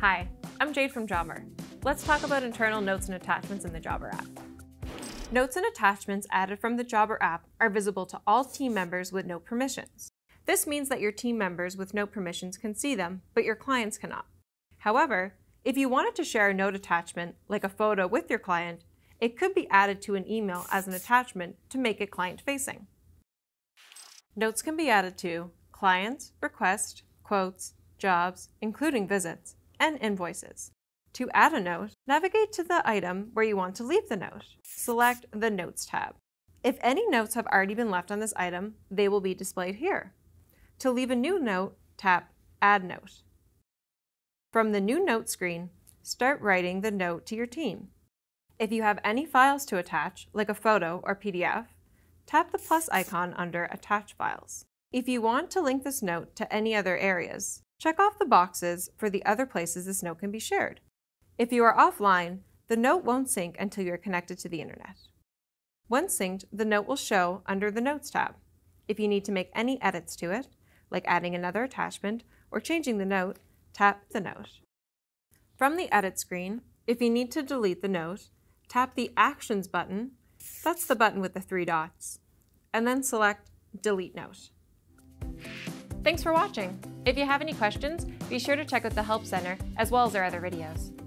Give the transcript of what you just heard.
Hi, I'm Jade from Jobber. Let's talk about internal notes and attachments in the Jobber app. Notes and attachments added from the Jobber app are visible to all team members with no permissions. This means that your team members with no permissions can see them, but your clients cannot. However, if you wanted to share a note attachment, like a photo with your client, it could be added to an email as an attachment to make it client-facing. Notes can be added to clients, requests, quotes, jobs, including visits, and invoices. To add a note, navigate to the item where you want to leave the note. Select the Notes tab. If any notes have already been left on this item, they will be displayed here. To leave a new note, tap Add Note. From the New Note screen, start writing the note to your team. If you have any files to attach, like a photo or PDF, tap the plus icon under Attach Files. If you want to link this note to any other areas, check off the boxes for the other places this note can be shared. If you are offline, the note won't sync until you are connected to the internet. Once synced, the note will show under the Notes tab. If you need to make any edits to it, like adding another attachment or changing the note, tap the note. From the Edit screen, if you need to delete the note, tap the Actions button, that's the button with the 3 dots, and then select Delete Note. Thanks for watching. If you have any questions, be sure to check out the Help Center as well as our other videos.